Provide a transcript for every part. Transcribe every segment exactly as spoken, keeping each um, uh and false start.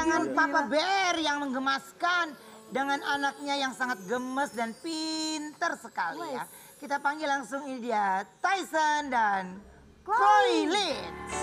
Pasangan Papa Bear yang menggemaskan dengan anaknya yang sangat gemes dan pinter sekali ya. Kita panggil langsung ini dia Tyson dan Chloe Lynch.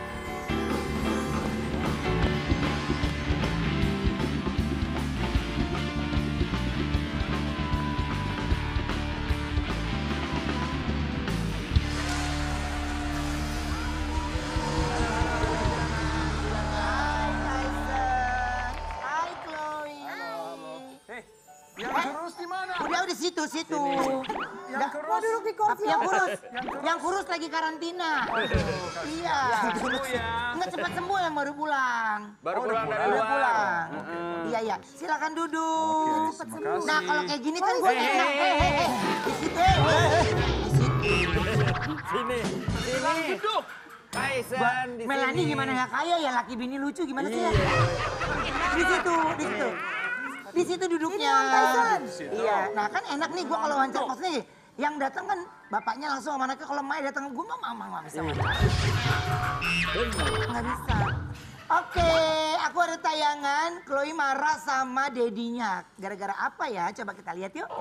Udah di situ, situ. Yang kurus. Duduk di kursi. Yang kurus. Yang kurus lagi karantina. Iya. Sembuh ya. Nggak cepat sembuh yang baru pulang. Baru pulang dari Baru luar. pulang. Iya, iya. Silakan duduk. Cepat sembuh. Nah, kalau kayak gini kan gue enak. Di situ. Di situ. Sini. Sini. Duduk. Tyson di sini. Melanie gimana nggak kaya ya, laki bini lucu gimana sih ya? Di situ, di situ. Di situ duduknya. Iya, nah kan enak nih gue kalau wawancara kos nih. Yang datang kan bapaknya langsung sama anaknya, kalau Maya datang gue mah mama nggak bisa. Nggak bisa. Oke, aku ada tayangan Chloe marah sama dedinya. Gara-gara apa ya? Coba kita lihat yuk.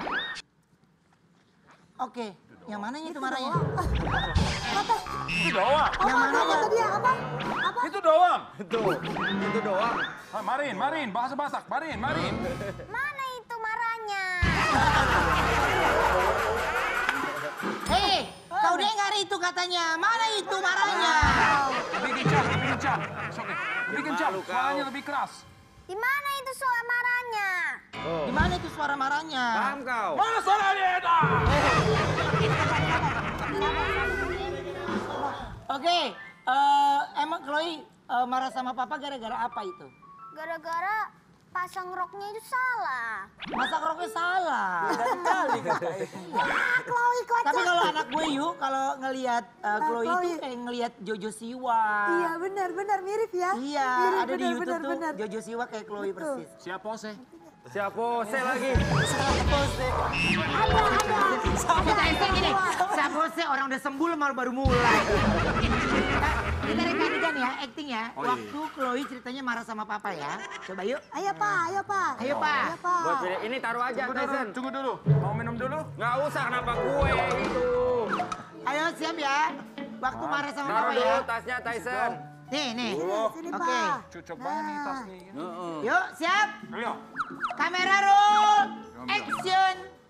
Oke, yang mananya itu marahnya? Itu doang. Yang mananya? Kata dia apa? Apa? Itu doang. Itu. Itu doang. Ah, Marin, Marin, bahasa Batak, Marin, Marin. Mana itu marahnya? Hei, kau dengar itu katanya. Mana itu marahnya? Lebih kencang, lebih kencang. It's okay. Lebih kencang, suaranya lebih keras. Di mana itu suara marahnya? Di mana itu suara marahnya? Paham kau? Mana suaranya itu? Oke, eh, emang Chloe eh, marah sama papa gara-gara apa itu? Gara-gara pasang roknya itu salah. Masak roknya salah. Chloe kocak. Tapi kalau anak gue yuk, kalau ngelihat uh, Chloe itu Chloe. kayak ngelihat Jojo Siwa. Iya benar benar mirip ya. Iya, Mirip, ada di benar, YouTube benar, tuh benar. Jojo Siwa kayak Chloe Betul. persis. Siapa sih? Siapa? Saya lagi. Oke, Tyson gini. Siapa sih orang udah sembuh malah baru mulai. Kita rekan-rekan ya, acting ya. Waktu Chloe ceritanya marah sama papa ya. Coba yuk. Ayo Pak, ayo Pak. Ayo, Pak. Ayo Pak. Buat pilih. Ini taruh aja, Tunggu dulu, Tyson. tunggu dulu. Mau minum dulu? Nggak usah, kenapa gue itu? Ayo siap ya. Waktu marah sama Taruh papa dulu ya. tasnya, Tyson. Nih, nih. Sini Oke. Pak. Cocok banget nih tas nih. Yuk, siap. Ayo. Kamera roll. Action.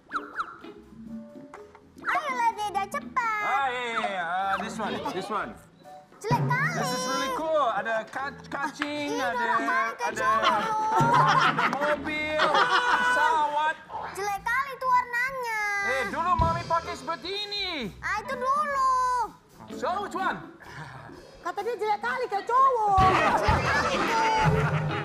Ayolah Deda cepat. Ah, yeah, yeah, yeah. Uh, this one, this one. Jelek kali. This is really cool. Ada ka- kacing, Ih, ada norak kali ada kecoa lu. ada mobil, pesawat. Jelek kali itu warnanya. Eh, dulu mami pakai seperti ini. Ah itu dulu. So which one? Kata dia jelek kali kayak cowok. Jelek kali tuh.